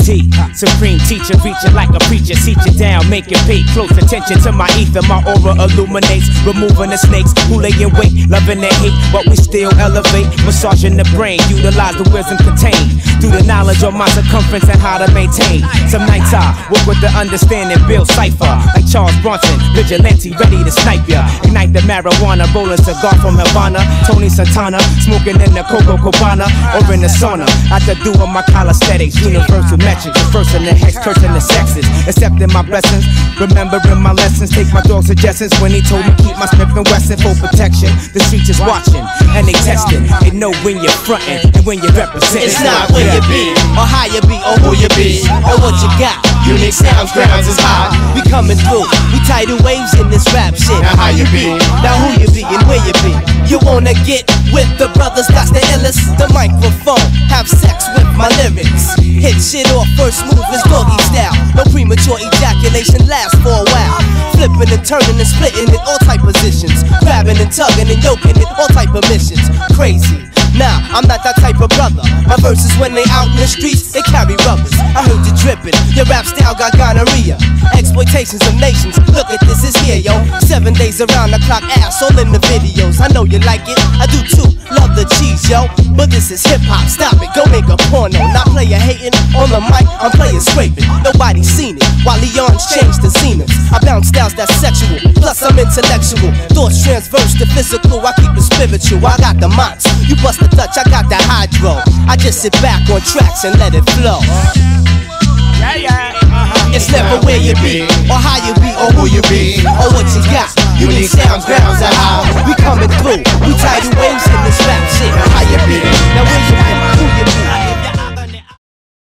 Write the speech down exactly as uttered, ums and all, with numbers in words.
D, supreme teacher, reaching like a preacher, seat you down, make you pay close attention to my ether. My aura illuminates, removing the snakes who lay in wait, loving and hate, but we still elevate, massaging the brain, utilize the wisdom contained through the knowledge of my circumference and how to maintain. Some nights I work with the understanding, build cipher like Charles Bronson, vigilante ready to snipe ya. Ignite the marijuana, rolling cigar from Havana, Tony Santana, smoking in the Coco Cabana or in the sauna. After doing my calisthenics, universal metrics, the first in the hex, cursing the sexes, accepting my blessings, remembering my lessons. Take my dog's suggestions when he told me keep my Smith and Wesson for protection. The streets is watching and they testing. They know when you're frontin' and when you're representing. It's not where you be, or how you be, or who you be, or what you got. Unique sounds, grounds is high. We coming through, we tidal waves in this rap shit. Now how you be, now who you be, and where you be. You wanna get with the brothers, that's the illest. The microphone, have sex with my lyrics. Hit shit off, first move is doggy style. No premature ejaculation lasts for a while. Flipping and turning and splitting in all type positions. Grabbing and tugging and yoking in all type of missions. Crazy. Nah, I'm not that type of brother. My verses when they out in the streets, they carry rubbers. I heard you dripping, your rap style got gonorrhea. Exploitations of nations, look at this, it's here, yo. Seven days around the clock, ass all in the videos. I know you like it, I do too, love the cheese, yo. But this is hip-hop, stop it, go make a porno. Not player hating, on the mic, I'm playing scraping. Nobody's seen it, while Leon's changed the zenith. I bounce styles that's sexual, plus I'm intellectual. Thoughts transverse to physical, I keep it spiritual. I got the mots, you bust the Dutch, I got the hydro. I just sit back on tracks and let it flow. Yeah, yeah. Uh-huh. It's never where you be, or how you be, or who you be, or what you got.